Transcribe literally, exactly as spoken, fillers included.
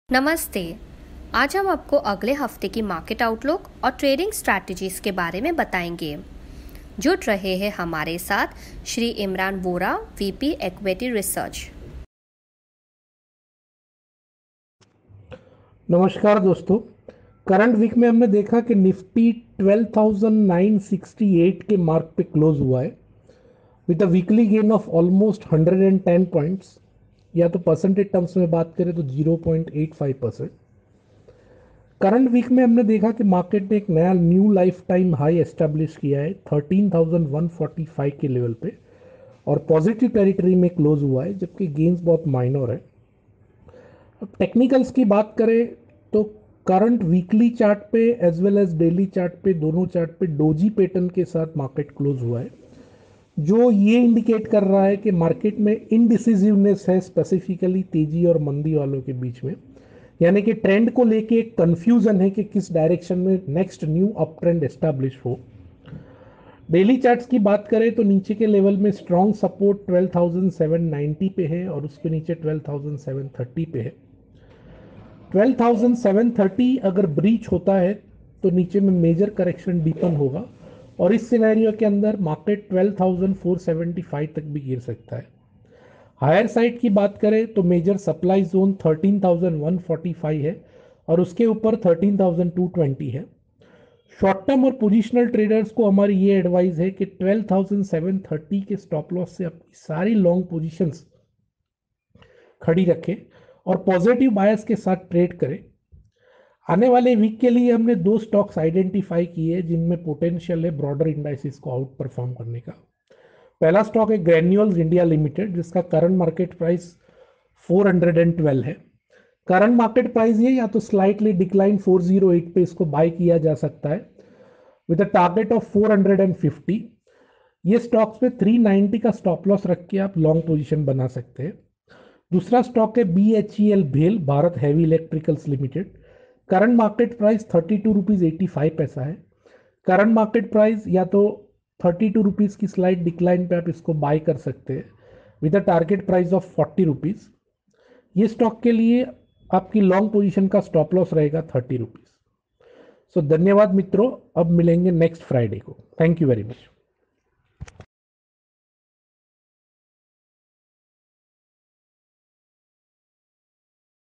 नमस्ते। आज हम आपको अगले हफ्ते की मार्केट आउटलुक और ट्रेडिंग स्ट्रैटेजीज के बारे में बताएंगे। जुड़ रहे हैं हमारे साथ Shri Imran Vora, VP equity research. नमस्कार दोस्तों, करंट वीक में हमने देखा कि निफ्टी बारह हज़ार नौ सौ अड़सठ के मार्क पे क्लोज हुआ है with a weekly gain of almost एक सौ दस पॉइंट्स, या तो परसेंटेज टर्म्स में बात करें तो zero point eight five percent. Current week में हमने देखा कि मार्केट ने एक नया new lifetime high establish किया है तेरह हज़ार एक सौ पैंतालीस के लेवल पे और पॉजिटिव टेरिटरी में क्लोज हुआ है, जबकि गेन्स बहुत माइनर है। अब टेक्निकल्स की बात करें तो करंट वीकली चार्ट पे as well as daily chart पे, दोनों चार्ट पे डोजी पैटर्न के साथ मार्केट क्लोज हुआ है, जो ये इंडिकेट कर रहा है कि मार्केट में इनडिसिसिवनेस है, स्पेसिफिकली तेजी और मंदी वालों के बीच में। यानी कि ट्रेंड को लेके एक कंफ्यूजन है कि किस डायरेक्शन में next new up trend establish हो। डेली चार्ट्स की बात करें तो नीचे के लेवल में स्ट्रॉन्ग सपोर्ट बारह हज़ार सात सौ नब्बे पे है और उसके नीचे बारह हज़ार सात सौ तीस पे है। बारह हज़ार सात सौ तीस अगर ब्रीच होता है तो नीचे में मेजर करेक्शन डीपन होगा और इस सिनेरियो के अंदर मार्केट बारह हज़ार चार सौ पचहत्तर तक भी गिर सकता है। हायर साइड की बात करें तो मेजर सप्लाई जोन तेरह हज़ार एक सौ पैंतालीस है और उसके ऊपर तेरह हज़ार दो सौ बीस है। शॉर्ट टर्म और पोजिशनल ट्रेडर्स को हमारी ये एडवाइस है कि बारह हज़ार सात सौ तीस के स्टॉप लॉस से अपनी सारी लॉन्ग पोजीशंस खड़ी रखें और पॉजिटिव बायस के साथ ट्रेड करें। आने वाले वीक के लिए हमने दो स्टॉक्स आइडेंटिफाई किए जिनमें पोटेंशियल है ब्रॉडर इंडाइसिस को आउट परफॉर्म करने का। पहला स्टॉक है ग्रैन्यूल्स इंडिया लिमिटेड, जिसका करंट मार्केट प्राइस चार सौ बारह है। करंट मार्केट प्राइस ये या तो स्लाइटली डिक्लाइन चार सौ आठ पे इसको बाय किया जा सकता है विद अ टारगेट ऑफ चार सौ पचास। ये स्टॉक्स पे तीन सौ नब्बे का स्टॉप लॉस रख के आप लॉन्ग पोजीशन बना सकते हैं। दूसरा स्टॉक है बी एच ई एल भेल, Bharat heavy electricals limited. Current market price thirty two rupees eighty five paisa है। करंट मार्केट प्राइस या तो थर्टी टू रुपीज की स्लाइड डिक्लाइन पे आप इसको बाय कर सकते हैं with a target price of forty rupees. ये स्टॉक के लिए आपकी लॉन्ग पोजीशन का स्टॉप लॉस रहेगा थर्टी रुपीज। सो धन्यवाद मित्रों, अब मिलेंगे नेक्स्ट फ्राइडे को। Thank you very much.